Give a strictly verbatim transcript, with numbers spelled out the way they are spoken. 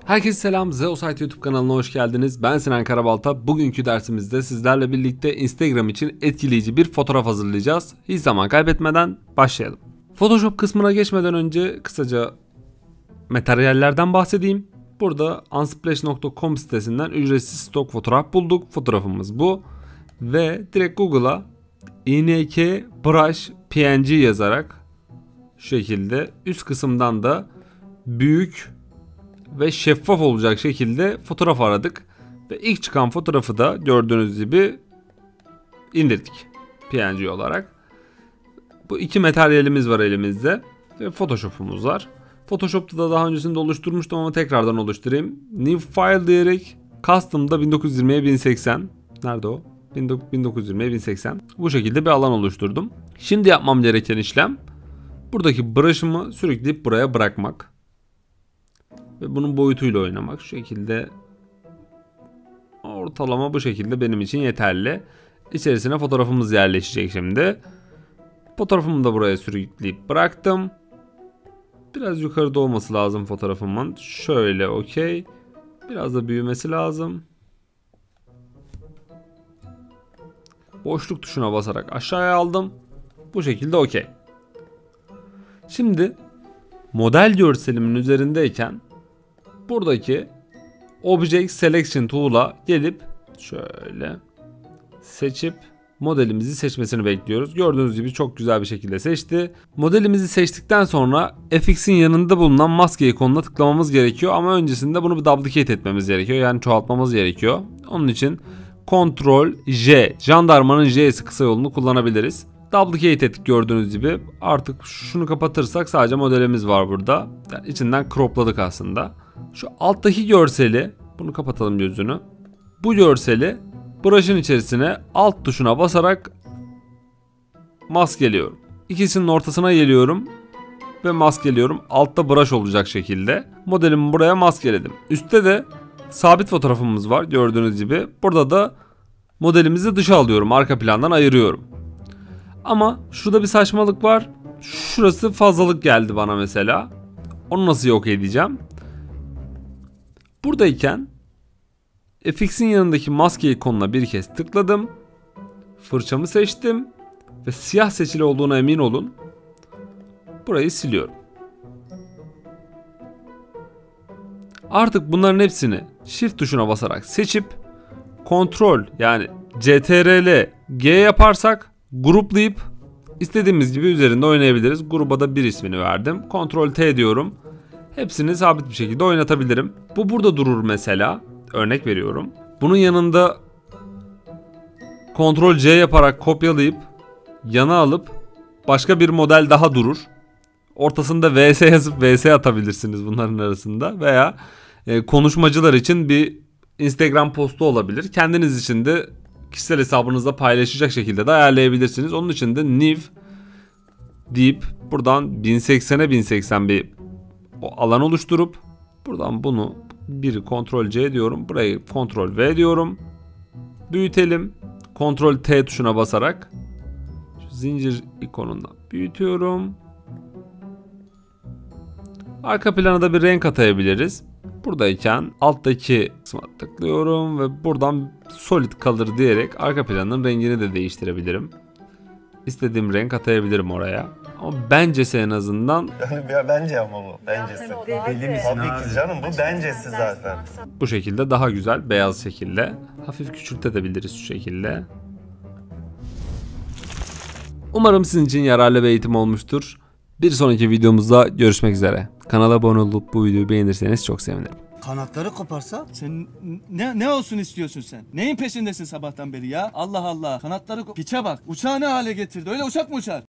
Herkese selam, Zeosite YouTube kanalına hoş geldiniz. Ben Sinan Karabalta. Bugünkü dersimizde sizlerle birlikte Instagram için etkileyici bir fotoğraf hazırlayacağız. Hiç zaman kaybetmeden başlayalım. Photoshop kısmına geçmeden önce kısaca materyallerden bahsedeyim. Burada unsplash nokta com sitesinden ücretsiz stok fotoğraf bulduk. Fotoğrafımız bu. Ve direkt Google'a ink brush png yazarak şu şekilde üst kısımdan da büyük ve şeffaf olacak şekilde fotoğraf aradık. Ve ilk çıkan fotoğrafı da gördüğünüz gibi indirdik P N G olarak. Bu iki materyalimiz var elimizde ve Photoshop'umuz var. Photoshop'ta da daha öncesinde oluşturmuştum ama tekrardan oluşturayım. New File diyerek Custom'da bin dokuz yüz yirmiye bin seksen, nerede o? bin dokuz yüz yirmiye bin seksen, bu şekilde bir alan oluşturdum. Şimdi yapmam gereken işlem buradaki brush'ımı sürükleyip buraya bırakmak. Ve bunun boyutuyla oynamak. Şu şekilde ortalama bu şekilde benim için yeterli. İçerisine fotoğrafımız yerleşecek şimdi. Fotoğrafımı da buraya sürükleyip bıraktım. Biraz yukarıda olması lazım fotoğrafımın. Şöyle okey. Biraz da büyümesi lazım. Boşluk tuşuna basarak aşağıya aldım. Bu şekilde okey. Şimdi model görselimin üzerindeyken buradaki Object Selection Tool'a gelip şöyle seçip modelimizi seçmesini bekliyoruz. Gördüğünüz gibi çok güzel bir şekilde seçti. Modelimizi seçtikten sonra F X'in yanında bulunan maske ikonuna tıklamamız gerekiyor. Ama öncesinde bunu bir duplicate etmemiz gerekiyor. Yani çoğaltmamız gerekiyor. Onun için Ctrl J, jandarmanın J'si kısa yolunu kullanabiliriz. Duplicate ettik gördüğünüz gibi. Artık şunu kapatırsak sadece modelimiz var burada. Yani içinden cropladık aslında. Şu alttaki görseli, bunu kapatalım gözünü. Bu görseli brush'ın içerisine alt tuşuna basarak maskeliyorum. İkisinin ortasına geliyorum ve maskeliyorum. Altta brush olacak şekilde. Modelimi buraya maskeledim. Üstte de sabit fotoğrafımız var gördüğünüz gibi. Burada da modelimizi dışa alıyorum. Arka plandan ayırıyorum. Ama şurada bir saçmalık var. Şurası fazlalık geldi bana mesela. Onu nasıl yok edeceğim? Buradayken F X'in yanındaki maske ikonuna bir kez tıkladım. Fırçamı seçtim. Ve siyah seçili olduğuna emin olun. Burayı siliyorum. Artık bunların hepsini Shift tuşuna basarak seçip Ctrl yani C T R L G yaparsak gruplayıp istediğimiz gibi üzerinde oynayabiliriz. Gruba da bir ismini verdim. Ctrl T diyorum. Hepsini sabit bir şekilde oynatabilirim. Bu burada durur mesela. Örnek veriyorum. Bunun yanında Ctrl C yaparak kopyalayıp yana alıp başka bir model daha durur. Ortasında V S yazıp V S atabilirsiniz bunların arasında. Veya e, konuşmacılar için bir Instagram postu olabilir. Kendiniz için de kişisel hesabınızda paylaşacak şekilde de ayarlayabilirsiniz. Onun için de New deyip buradan bin seksene bin seksen bir o alan oluşturup buradan bunu bir Ctrl C diyorum. Burayı Ctrl V diyorum. Büyütelim. Ctrl T tuşuna basarak şu zincir ikonundan büyütüyorum. Arka plana da bir renk atayabiliriz. Buradayken alttaki kısma tıklıyorum ve buradan solid color diyerek arka planın rengini de değiştirebilirim. İstediğim renk atayabilirim oraya. Ama bencesi en azından. Bence ama bu. Bencesi. Deli misin Tabii abi? ki canım bu bencesi zaten. Bu şekilde daha güzel beyaz şekilde. Hafif küçültebiliriz şu şekilde. Umarım sizin için yararlı bir eğitim olmuştur. Bir sonraki videomuzda görüşmek üzere. Kanala abone olup bu videoyu beğenirseniz çok sevinirim. Kanatları koparsa? Sen ne ne olsun istiyorsun sen? Neyin peşindesin sabahtan beri ya? Allah Allah. Kanatları ko- piçe bak. Uçağı ne hale getirdi? Öyle uçak mı uçar?